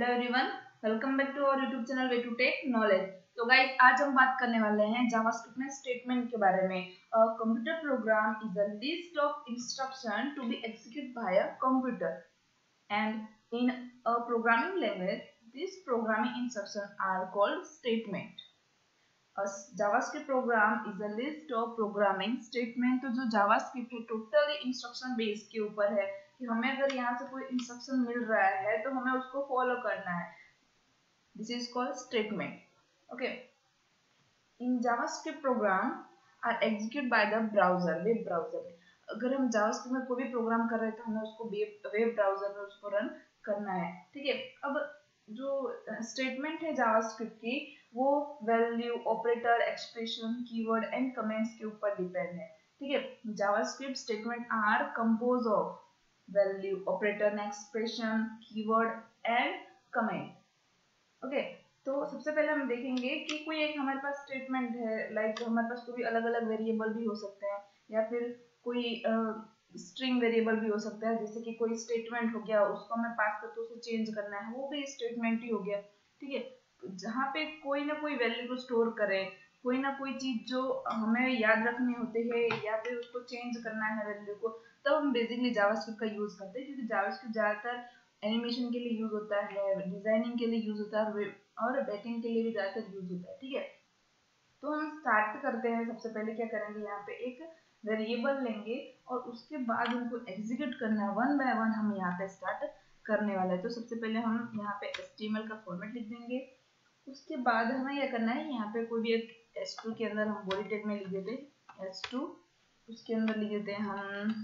Hello everyone, welcome back to our YouTube channel way to take knowledge. तो guys, आज हम बात करने वाले हैं जावास्क्रिप्ट में स्टेटमेंट के बारे में। A computer program is a list of instruction to be execute by a computer and in a programming language this programming instruction are called statement. A JavaScript program is a list of programming statement। तो जो JavaScript है totally instruction base के ऊपर है कि हमें अगर यहाँ से कोई इंस्ट्रक्शन मिल रहा है तो हमें उसको फॉलो करना है। This is called statement. Okay, in JavaScript program are execute by the browser, web browser. अगर हम JavaScript में कोई भी प्रोग्राम कर रहे हैं तो हमें उसको वेब ब्राउजर में उसको रन करना है। ठीक है, अब जो स्टेटमेंट है JavaScript की वो value, operator, expression, keyword and comments के ऊपर डिपेंड है। ठीक है, JavaScript statement are compose of value, operator, expression, keyword and comment. Okay, तो सबसे पहले हम देखेंगे कि कोई एक हमारे पास स्टेटमेंट है, लाइक हमारे पास कोई अलग अलग वेरिएबल भी हो सकते हैं या फिर कोई स्ट्रिंग वेरिएबल भी हो सकता है। जैसे कि कोई स्टेटमेंट हो गया, उसको हमें पास करके उसे चेंज करना है, वो भी स्टेटमेंट ही हो गया। ठीक है, जहाँ पे कोई ना कोई वैल्यू को स्टोर करें, कोई ना कोई चीज जो हमें याद रखनी होती है या फिर उसको चेंज करना है वैल्यू को, तब हम बेसिकली जावास्क्रिप्ट का यूज करते हैं। क्योंकि जावास्क्रिप्ट ज्यादातर एनिमेशन के लिए यूज होता है, डिजाइनिंग के लिए यूज होता है और बैकएंड के लिए भी ज्यादातर यूज होता है। ठीक है, तो हम स्टार्ट करते हैं। सबसे पहले क्या करेंगे, यहाँ पे एक वेरिएबल लेंगे और उसके बाद उनको एग्जीक्यूट करना है। वन बाय वन हम यहाँ पे स्टार्ट करने वाले हैं। तो सबसे पहले हम यहाँ पे HTML का फॉर्मेट लिख देंगे। उसके बाद हमें क्या करना है, यहाँ पे कोई भी एक S2 के अंदर हम बॉडी टैग में लिख देते हैं S2, उसके अंदर लिख देते हैं हम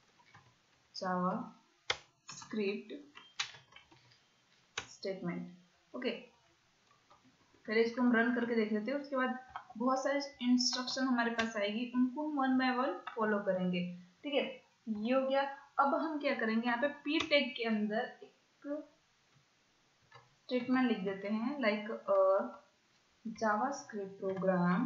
जावास्क्रिप्ट स्टेटमेंट। ओके, पहले इसको हम रन करके देख लेते हैं। उसके बाद बहुत सारे इंस्ट्रक्शन हमारे पास आएगी, उनको हम वन बाय वन फॉलो करेंगे। ठीक है, ये हो गया। अब हम क्या करेंगे, यहाँ पे पी टैग के अंदर एक स्टेटमेंट लिख देते हैं, लाइक जावास्क्रिप्ट प्रोग्राम।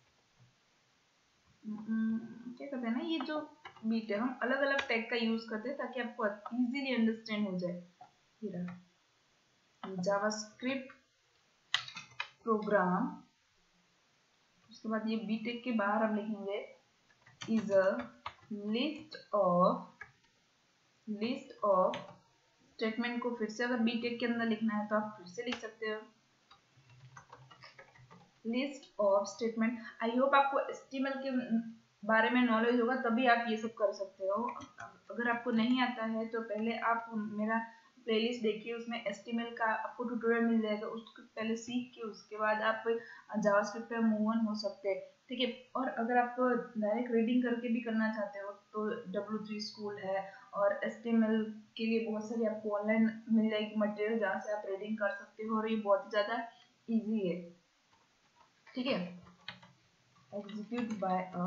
क्या करते हैं ना, ये जो बीट है हम अलग अलग टैग का यूज करते हैं ताकि आपको इजीली अंडरस्टैंड हो जाए। ये रहा जावास्क्रिप्ट प्रोग्राम। उसके बाद ये बी टैग के बाहर हम लिखेंगे is a list of statement को फिर से अगर बी टैग के अंदर लिखना है तो आप फिर से लिख सकते हो list of statement. I hope आपको HTML के बारे में नॉलेज होगा, तभी आप ये सब कर सकते हो। अगर आपको नहीं आता है तो पहले आप मेरा प्लेलिस्ट देखिए, उसमें HTML का आपको ट्यूटोरियल मिल जाएगा, उसको पहले सीख के उसके बाद आप जावास्क्रिप्ट पे मूव ऑन हो सकते हैं। ठीक है, और अगर आप डायरेक्ट रीडिंग करके भी करना चाहते हो तो W3 स्कूल है और HTML के लिए बहुत सारी आपको ऑनलाइन मिल जाएगी मटेरियल, जहाँ से आप रीडिंग कर सकते हो और ये बहुत ही ज़्यादा ईजी है। ठीक है, execute by a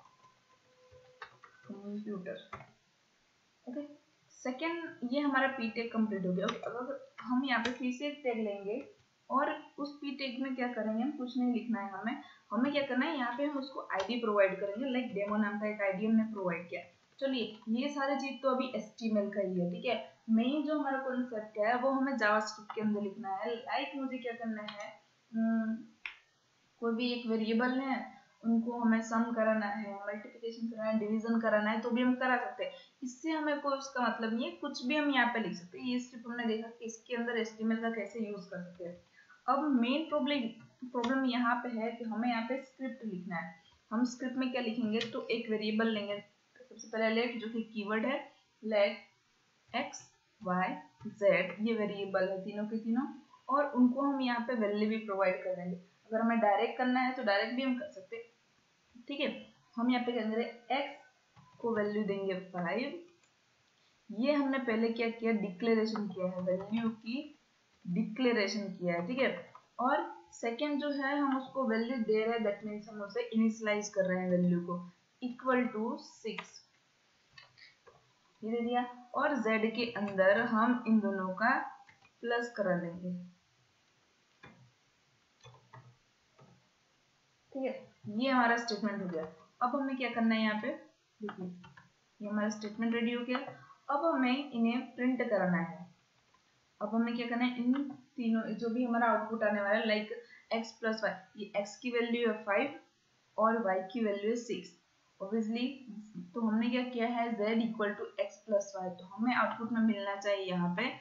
computer. Okay, second ये हमारा पी टैग कंप्लीट हो गया। ओके, अब हम यहाँ पे फिर से एक टैग लेंगे और उस पी टैग में क्या करेंगे, हम कुछ नहीं लिखना है, हमें क्या करना है, यहाँ पे हम उसको आईडी प्रोवाइड करेंगे। लाइक डेमो नाम का एक आईडी हमने प्रोवाइड किया। चलिए, ये सारी चीज तो अभी HTML का ही है। ठीक है, मेन जो हमारा कॉन्सेप्ट है वो हमें जावास्क्रिप्ट के अंदर लिखना है। लाइक मुझे क्या करना है, कोई भी एक वेरिएबल है, उनको हमें सम कराना है, मल्टीप्लिकेशन कराना है, डिवीजन कराना है, तो भी हम करा सकते हैं। इससे हमें कोई उसका मतलब नहीं है, कुछ भी हम यहाँ पे लिख सकते हैं। ये स्टेप हमने देखा कि इसके अंदर HTML का कैसे यूज कर सकते हैं। अब मेन प्रॉब्लम यहाँ पे है कि हमें यहाँ पे स्क्रिप्ट लिखना है। हम स्क्रिप्ट में क्या लिखेंगे, तो एक वेरिएबल लेंगे। सबसे पहले लेट, जो कि कीवर्ड है, लेट x y z, ये वेरिएबल है तीनों के तीनों, और उनको हम यहाँ पे वैल्यू भी प्रोवाइड कर देंगे। अगर हमें डायरेक्ट करना है तो डायरेक्ट भी हम कर सकते हैं। ठीक है, हम यहाँ पे क्या करेंगे, x को वैल्यू देंगे 5। ये हमने पहले क्या किया, डिक्लेरेशन किया है, वैल्यू की डिक्लेरेशन किया है। ठीक है, और सेकेंड जो है हम उसको वैल्यू दे रहे हैं, दैट मीन्स हम उसे इनिशियलाइज कर रहे हैं वैल्यू को, इक्वल टू 6 ये दे दिया। और z के अंदर हम इन दोनों का प्लस करा देंगे। ठीक है, ये हमारा स्टेटमेंट हो गया। अब हमें क्या करना है, यहाँ पे देखिए ये हमारा स्टेटमेंट रेडी हो गया। अब हमें इन्हें प्रिंट कराना है। अब हमें क्या करना है, इन तीनों जो भी हमारा आउटपुट आने वाला है लाइक x प्लस वाई, ये x की वैल्यू है 5 और y की वैल्यू है 6 ऑब्वियसली। तो हमने क्या किया है, z equal to x plus Y, तो हमें आउटपुट में मिलना चाहिए यहाँ पे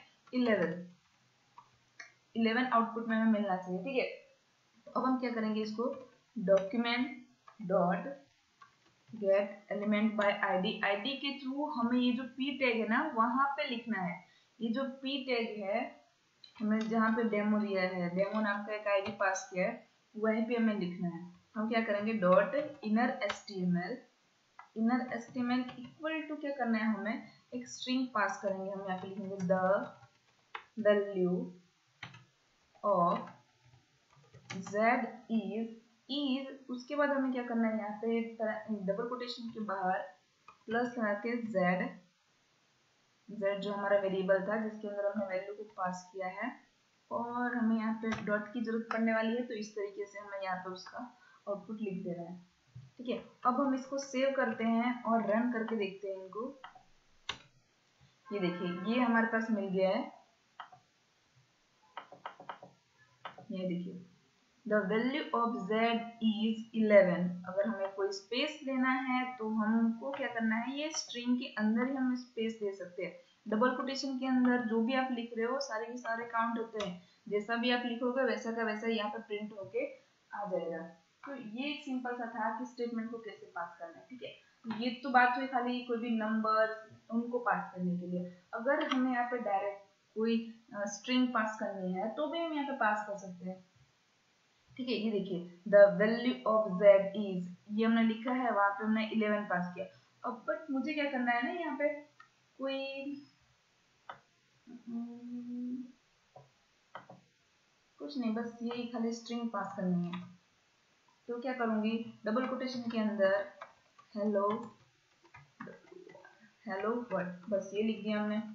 11 आउटपुट में हमें मिलना चाहिए, ठीक है। तो अब हम क्या करेंगे, इसको document dot get element by ID के थ्रू हमें ये जो p टैग है ना वहां पे लिखना है। ये जो p टैग है हमें जहाँ पे डेमो दिया है, डेमो नाम का एक आईडी पास किया है, वहीं पे हमें लिखना है। हम क्या करेंगे, dot inner HTML equal to क्या करना है, हमें एक स्ट्रिंग पास करेंगे। हम यहाँ पे लिखेंगे the value of z is उसके बाद हमें क्या करना है, यहाँ पे डबल कोटेशन के बाहर प्लस लगा के z जो हमारा वेरिएबल था जिसके अंदर हमने वैल्यू को पास किया है, और हमें यहाँ पे डॉट की जरूरत पड़ने वाली है, तो इस तरीके से हमें यहाँ पे उसका आउटपुट लिख दे रहा है, ठीक है। अब हम इसको सेव करते हैं और रन करके देखते हैं इनको। ये देखिए, ये हमारे पास मिल गया है, ये देखिए the value of z is 11। अगर हमें कोई स्पेस लेना है तो हमको क्या करना है, ये स्ट्रिंग के अंदर ही हम स्पेस दे सकते हैं। डबल कोटेशन के अंदर जो भी आप लिख रहे हो सारे के सारे काउंट होते हैं, जैसा भी आप लिखोगे वैसा का वैसा यहाँ पे प्रिंट होके आ जाएगा। तो ये एक सिंपल सा था कि स्टेटमेंट को कैसे पास करना है, ठीक है। ये तो बात हुई खाली कोई भी नंबर उनको पास करने के लिए। अगर हमें यहाँ पे डायरेक्ट कोई स्ट्रिंग पास करनी है तो भी हम यहाँ पे पास कर सकते हैं, ठीक है। ये देखिए the value of z is, ये हमने लिखा है, वहां पे हमने 11 पास किया। अब बट मुझे क्या करना है ना, यहाँ पे कोई कुछ नहीं, बस ये खाली स्ट्रिंग पास करनी है। तो क्या करूंगी, डबल कोटेशन के अंदर हेलो वर्ड, बस ये लिख दिया हमने।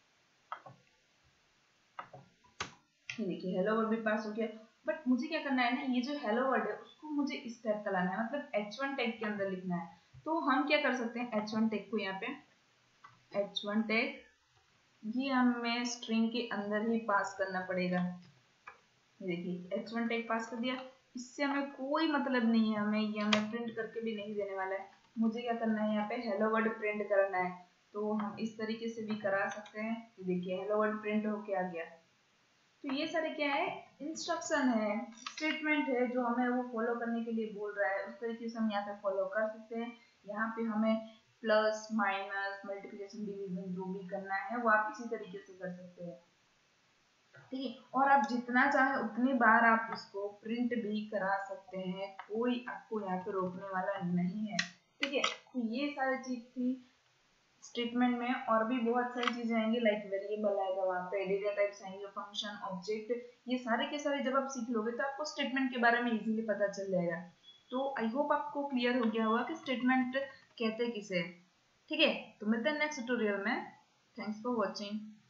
ये देखिए हेलो वर्ड भी पास हो गया। बट मुझे क्या करना है ना, ये जो हेलो वर्ड है उसको मुझे इस टाइप का लाना है, मतलब h1 टैग के अंदर लिखना है। तो हम क्या कर सकते हैं, h1 टैग को यहाँ पे h1 टैग ये हमें स्ट्रिंग के अंदर ही पास करना पड़ेगा। देखिए h1 टैग पास कर दिया, इससे हमें कोई मतलब नहीं है, हमें ये हमें प्रिंट करके भी नहीं देने वाला है। मुझे क्या करना है, यहाँ पे हेलो वर्ड प्रिंट करना है, तो हम इस तरीके से भी करा सकते हैं। देखिए हेलो वर्ड प्रिंट होके आ गया। तो ये सारे क्या है, इंस्ट्रक्शन है, स्टेटमेंट है जो हमें वो फॉलो करने के लिए बोल रहा है, उस तरीके से हम यहाँ पे फॉलो कर सकते हैं। यहाँ पे हमें प्लस माइनस मल्टीप्लिकेशन डिवीजन जो भी करना है वो आप इसी तरीके से कर सकते हैं, ठीक है। और आप जितना चाहे उतनी बार आप इसको प्रिंट भी करा सकते हैं, कोई आपको यहाँ पे रोकने वाला नहीं है, ठीक है। तो ये सारी चीज थी स्टेटमेंट में। और भी बहुत सारी चीजें आएंगी, लाइक वेरिएबल आएगा, वहाँ पे डेटा टाइप्स आएंगे, फंक्शन, ऑब्जेक्ट, ये सारे के सारे जब आप सीख लोगे तो आपको स्टेटमेंट के बारे में इजीली पता चल जाएगा। तो आई होप आपको क्लियर हो गया होगा कि स्टेटमेंट कहते किसे, ठीक है। तो मिलते हैं नेक्स्ट ट्यूटोरियल में। Thanks for watching.